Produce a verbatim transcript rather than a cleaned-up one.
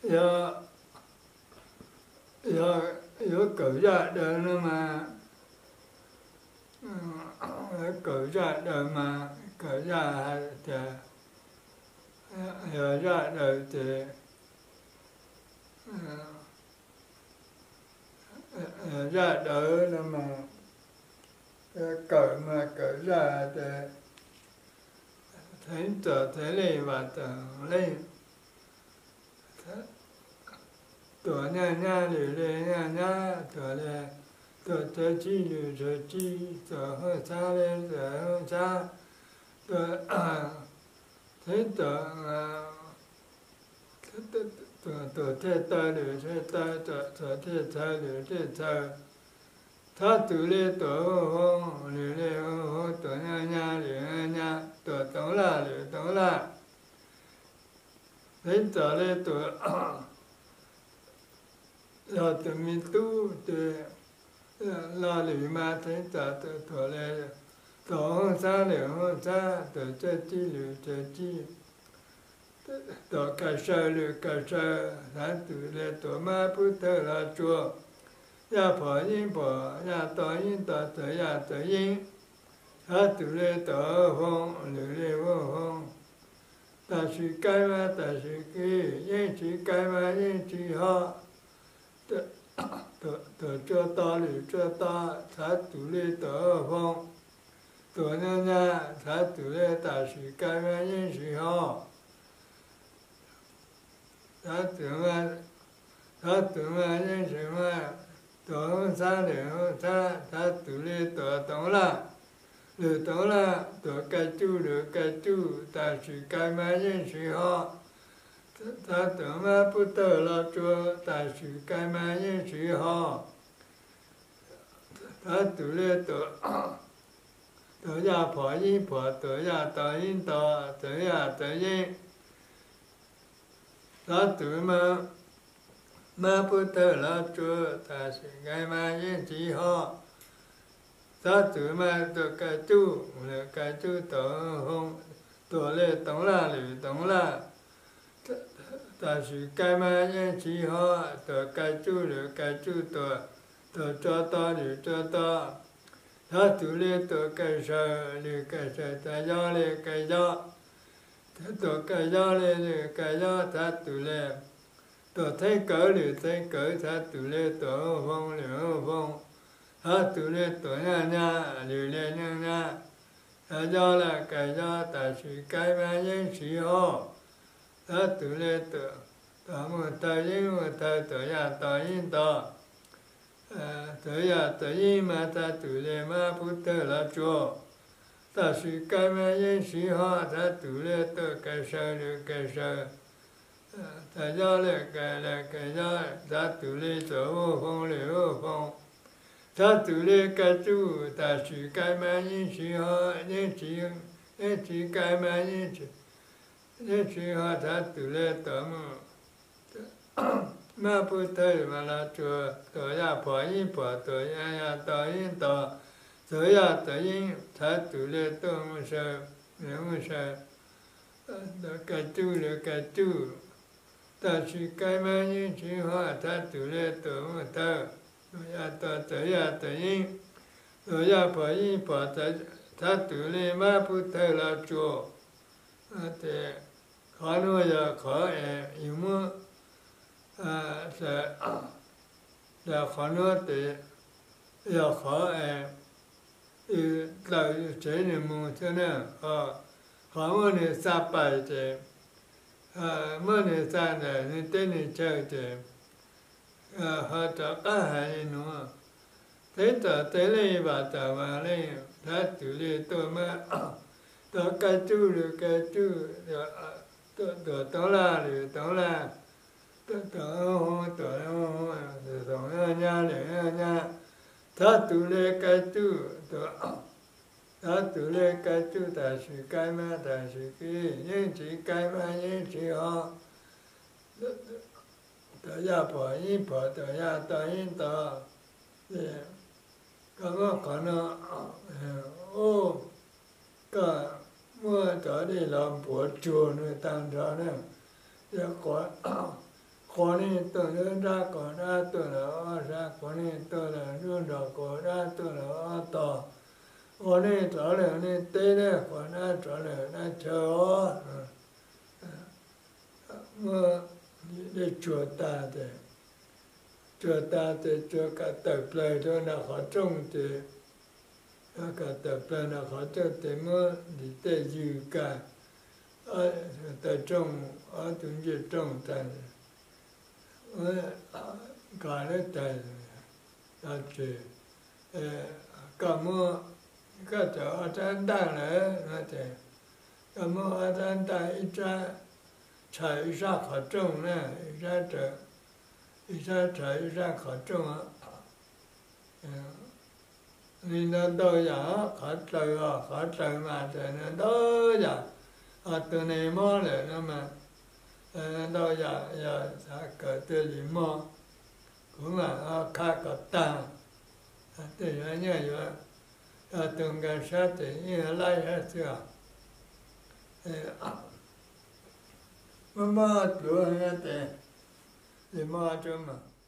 do do do cử ra đời nó mà cử ra đời mà cử ra thì giờ ra đời thì ra đời nó mà cởi mà cởi ra thì thấy trở thế này và trở lên tuổi nhà nhà lì lì nhà nhà tuổi lì tuổi trời chi lì trời chi tuổi hơi xa lên tuổi hơi xa tuổi thấy tuổi tuổi tuổi thế tơ lì thế tơ tuổi tuổi thế tơ lì thế tơ thất tử lê tuổi hông lì lê hông tuổi nhà nhà lì nhà nhà tuổi tổng là lì tổng là thấy trở lê tuổi là tuổi mi tu thì là lì mà thấy trở tuổi tuổi lê tuổi hông xa lì hông xa tuổi chơi chi lì chơi chi tuổi cà sơ lì cà sơ thất tử lê tuổi ma bút thơ là chùa ya phở yin phở ya tờ yin tờ tờ ya tờ yin ha tu lê tờ phong lê lê vô phong ta sĩ cái ma ta sĩ kỳ yin sĩ cái ma yin sĩ ha tờ tờ cho ta lê cho ta ha tu lê tờ phong tờ nha nha ha tu lê ta sĩ cái ma yin sĩ ha ha tu ma ha tu ma yin sĩ ma tuổi hông xa lì hông xa thá tử lê tuổi tổng là lì tổng là tuổi cây chu lì cây chu ta sĩ cây ma yin sĩ ho thá tử ma bút tờ la chua ta sĩ cây ma yin sĩ ho thá tử lê tuổi tuổi ya phở yin phở tuổi ya tờ yin tờ tuổi ya tờ yin thá tử ma ma bút tờ la chua ta sĩ cây ma yin sĩ ho ta tử ma tờ cây chu lệ cây chu tờ hông tờ lệ tổng là lệ tổng là ta sĩ cây ma yin sĩ ho tờ cây chu lệ cây chu tờ tờ cho ta lệ cho ta ta tử lệ tờ cây sơ lệ cây sơ ta do lệ cây do tờ cây do lệ lệ cây do ta tử lệ tờ thấy cỡ lì thấy cỡ thá tử lê tờ phong lì phong thá tử lê tờ nha nha lì lê nha nha thá do là cái do ta sĩ cái ma yin sĩ ho thá tử lê tờ tờ một tờ yin một tờ tờ ya tờ yin tờ tờ ya tờ yin ma thá tử lê ma bút tờ la chùa ta sĩ cái ma yin sĩ ho thá tử lê tờ cái sơ lì cái sơ ta do lệ cái lệ cái do ta tử lê tờ vô phong lệ vô phong ta tử lê cái chu ta sĩ cái ma yin sĩ ho yin sĩ yin sĩ cái ma yin sĩ yin sĩ ho ta tử lê tờ mù ma bút thơ mà là chùa tờ ya phở yin phở tờ ya ya tờ yin tờ tờ ya tờ yin ta tử lê tờ mù sơ lệ mù sơ tờ cái chu lệ cái chu ta sĩ cái ma yin sĩ ho ta tử lê tờ mù tờ ya tờ tờ ya tờ yin tờ ya phở yin phở tờ ta tử lê ma bút thơ là chùa thì khó nuôi giờ khó em yêu mơ sẽ là khó nuôi thì giờ khó em là chế niệm mù thế nào khó mơ này xa bài thì mơ này xa này nên tên này chơi thì họ trở cả hai nữa thế trở tế lê và trở vào lê thế tử lê tôi mà tôi cái chú được cái chú tôi tôi tôi là thì tôi là tôi tôi tôi tôi tôi tôi nha nha nha thế tử lê cái chú tôi thế tử lê cái chú ta sĩ cái ma ta sĩ kia nhưng chỉ cái ma nhưng chỉ họ tôi ya phở yin phở tôi ya tờ yin tờ thì có có có nó ô cả mua trở đi làm bữa chùa nữa tăng trở nữa giờ có có nên tôi nữa ra có ra tôi nữa ra có nên tôi là luôn đó có ra tôi nữa to có nên trở lại nên tê đấy có ra trở lại ra chờ mà để chùa ta thì chùa ta thì chùa cả tập lời cho nó khó trông thì cả tập lời nó khó trông thì mới đi tới dư cả ở tập trông ở từng gì trông thành cả cái tài là chỉ cả mua cái chỗ ở trên đài này là thế cả mua ở trên đài ít ra chạy ít ra khó trông nè ít ra trở ít ra chạy ít ra khó trông á nên nó đâu giờ khó trời à khó trời mà trời nó đâu giờ à từ này mua lại nó mà đâu giờ giờ sẽ cởi từ gì mua cũng là khá có ta thì nó như vậy từng cái sát thì như lại hết chưa mà mà chúa nghe thế thì mà chúa mà